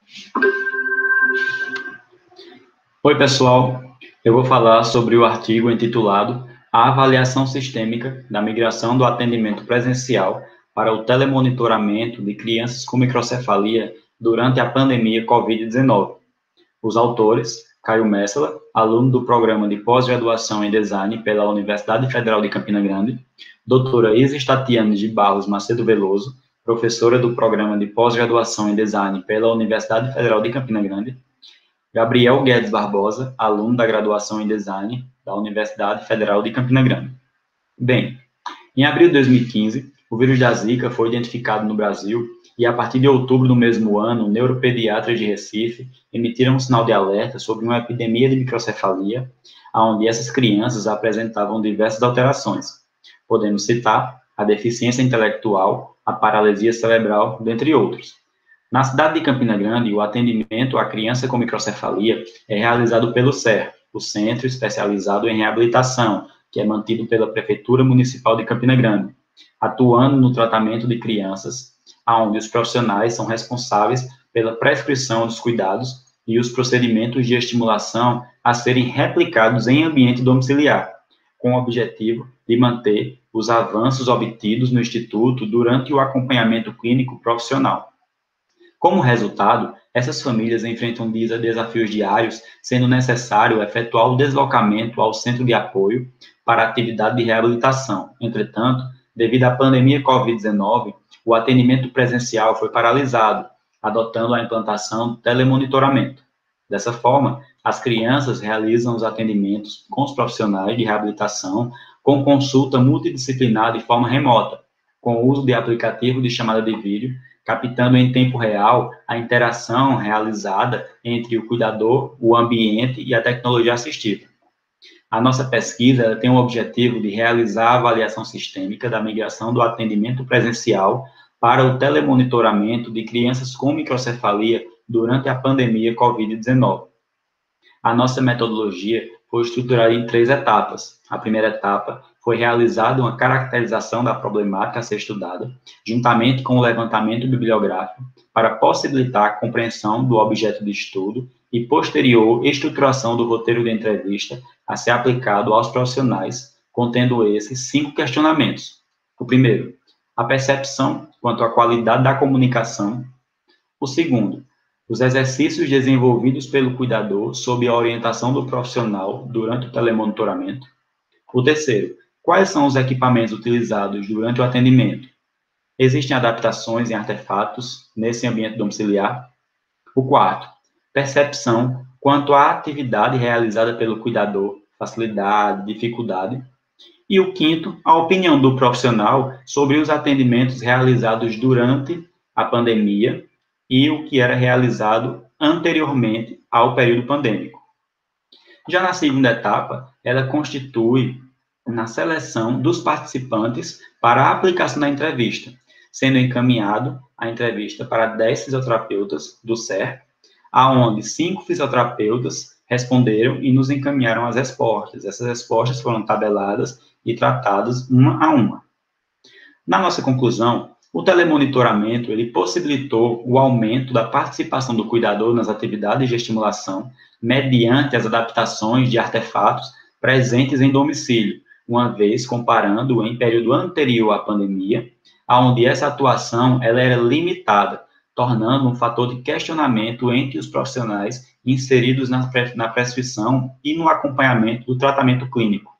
Oi, pessoal. Eu vou falar sobre o artigo intitulado A Avaliação Sistêmica da Migração do Atendimento Presencial para o Telemonitoramento de Crianças com Microcefalia durante a Pandemia Covid-19. Os autores, Caio Messala, aluno do Programa de Pós-Graduação em Design pela Universidade Federal de Campina Grande, doutora Isis Tatiane de Barros Macedo Veloso, professora do Programa de Pós-Graduação em Design pela Universidade Federal de Campina Grande, Gabriel Guedes Barbosa, aluno da graduação em Design da Universidade Federal de Campina Grande. Bem, em abril de 2015, o vírus da Zika foi identificado no Brasil e, a partir de outubro do mesmo ano, neuropediatras de Recife emitiram um sinal de alerta sobre uma epidemia de microcefalia, onde essas crianças apresentavam diversas alterações. Podemos citar a deficiência intelectual, a paralisia cerebral, dentre outros. Na cidade de Campina Grande, o atendimento à criança com microcefalia é realizado pelo CER, o Centro Especializado em Reabilitação, que é mantido pela Prefeitura Municipal de Campina Grande, atuando no tratamento de crianças, onde os profissionais são responsáveis pela prescrição dos cuidados e os procedimentos de estimulação a serem replicados em ambiente domiciliar, com o objetivo de manter os avanços obtidos no Instituto durante o acompanhamento clínico profissional. Como resultado, essas famílias enfrentam desafios diários, sendo necessário efetuar o deslocamento ao centro de apoio para a atividade de reabilitação. Entretanto, devido à pandemia Covid-19, o atendimento presencial foi paralisado, adotando a implantação do telemonitoramento. Dessa forma, as crianças realizam os atendimentos com os profissionais de reabilitação com consulta multidisciplinar de forma remota, com o uso de aplicativo de chamada de vídeo, captando em tempo real a interação realizada entre o cuidador, o ambiente e a tecnologia assistiva. A nossa pesquisa tem o objetivo de realizar a avaliação sistêmica da migração do atendimento presencial para o telemonitoramento de crianças com microcefalia durante a pandemia Covid-19. A nossa metodologia foi estruturada em 3 etapas. A primeira etapa foi realizada uma caracterização da problemática a ser estudada, juntamente com o levantamento bibliográfico, para possibilitar a compreensão do objeto de estudo e posterior estruturação do roteiro de entrevista a ser aplicado aos profissionais, contendo esses 5 questionamentos. O primeiro, a percepção quanto à qualidade da comunicação. O segundo, os exercícios desenvolvidos pelo cuidador sob a orientação do profissional durante o telemonitoramento. O terceiro, quais são os equipamentos utilizados durante o atendimento? Existem adaptações em artefatos nesse ambiente domiciliar? O quarto, percepção quanto à atividade realizada pelo cuidador, facilidade, dificuldade. E o quinto, a opinião do profissional sobre os atendimentos realizados durante a pandemia e o que era realizado anteriormente ao período pandêmico. Já na segunda etapa, ela constitui na seleção dos participantes para a aplicação da entrevista, sendo encaminhado a entrevista para 10 fisioterapeutas do CER, aonde 5 fisioterapeutas responderam e nos encaminharam as respostas. Essas respostas foram tabeladas e tratadas uma a uma. Na nossa conclusão, o telemonitoramento ele possibilitou o aumento da participação do cuidador nas atividades de estimulação mediante as adaptações de artefatos presentes em domicílio, uma vez comparando em período anterior à pandemia, onde essa atuação ela era limitada, tornando um fator de questionamento entre os profissionais inseridos na prescrição e no acompanhamento do tratamento clínico.